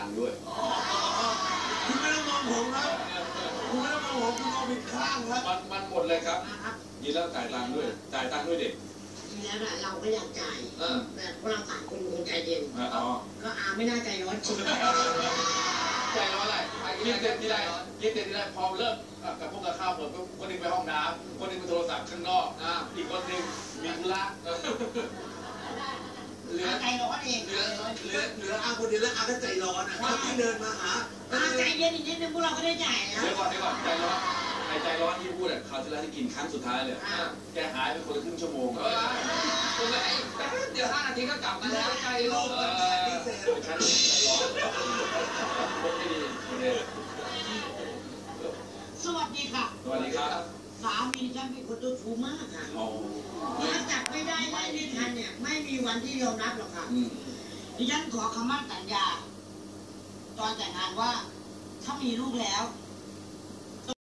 ตังค์ด้วยคุณไม่ต้องมองผมครับคุณไม่ต้องมองผมคุณมองผิดข้างครับมันหมดเลยครับยินแล้วจ่ายตังค์ด้วยเด็กทีแล้วน่ะเราก็อยากจ่ายแต่พวกเราต่างคนใจเย็นก็ไม่น่าใจร้อนจริงใจร้อนอะไรยินเด็ดที่ได้พอเริ่มกับพวกกับข้าวหมดคนนึงไปห้องน้ำคนนึงไปโทรศัพท์ข้างนอกอีกคนนึงมีธุระเหลือใจร้อนเองเหลืออาคนเดียวแล้วอาก็ใจร้อนอ่ะที่เดินมาหาใจเย็นอีกนิดนึงพวกเราก็ได้จ่ายนะเดี๋ยวก่อนใจร้อนที่พูดอ่ะคราวที่แล้วที่กินครั้งสุดท้ายเลยแกหายไปคนละครึ่งชั่วโมงคนละเดี๋ยว5 นาทีก็กลับมาแล้วใจร้อนฉันไม่ดีสวัสดีค่ะสวัสดีครับสามีฉันเป็นคนตัวชูมากค่ะถ้าจับไม่ได้ไล่ไม่ทันเนี่ยไม่มีวันที่ยอมรับหรอกค่ะดิฉันขอคำมั่นสัญญาตอนแต่งงานว่าถ้ามีลูกแล้ว